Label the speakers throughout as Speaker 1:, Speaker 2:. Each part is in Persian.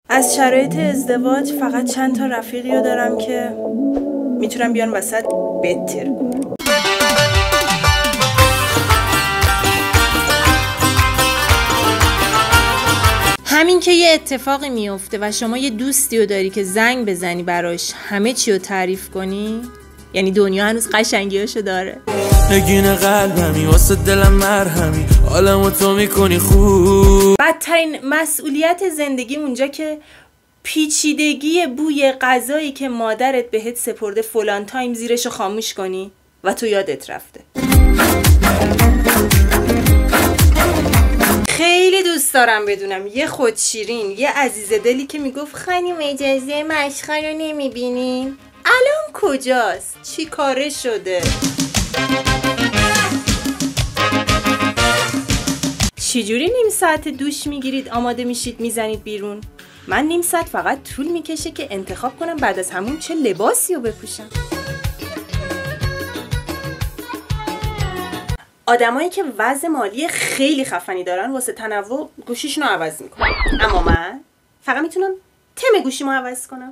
Speaker 1: از شرایط ازدواج فقط چند تا رفیقی رو دارم که میتونم بیان وسط بتر کنم. همین که یه اتفاقی میفته و شما یه دوستی رو داری که زنگ بزنی براش همه چی رو تعریف کنی، یعنی دنیا هنوز قشنگیاشو داره.
Speaker 2: نگین قلبمی واسه دلم مرهمی، حالمو تو میکنی خوب.
Speaker 1: بدترین مسئولیت زندگی اونجا که پیچیدگی بوی غذایی که مادرت بهت سپرده فلان تایم زیرشو خاموش کنی و تو یادت رفته. خیلی دوست دارم بدونم یه خودشیرین، یه عزیز دلی که میگفت خانم اجازه مشقه رو نمیبینین؟ الان کجاست؟ چی کاره شده؟ چجوری نیم ساعت دوش میگیرید آماده میشید میزنید بیرون؟ من نیم ساعت فقط طول میکشه که انتخاب کنم بعد از همون چه لباسی رو بپوشم. آدمایی که وضع مالی خیلی خفنی دارن واسه تنوع گوشیشون رو عوض میکنن، اما من فقط میتونم تم گوشیمو عوض کنم.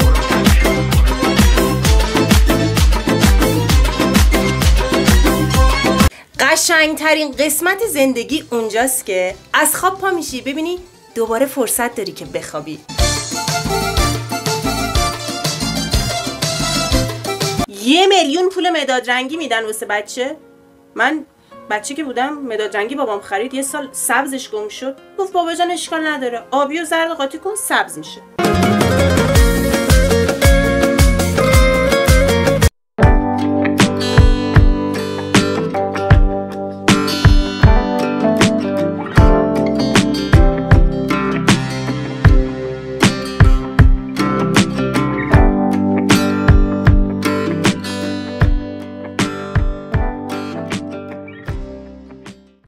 Speaker 1: قشنگترین قسمت زندگی اونجاست که از خواب پا میشی ببینی دوباره فرصت داری که بخوابی. $1,000,000 پول مداد رنگی میدن واسه بچه. من بچه که بودم مداد رنگی بابام خرید، یه سال سبزش گم شد. گفت بابا جان اشکال نداره، آبی و زرد قاطی کن سبز میشه.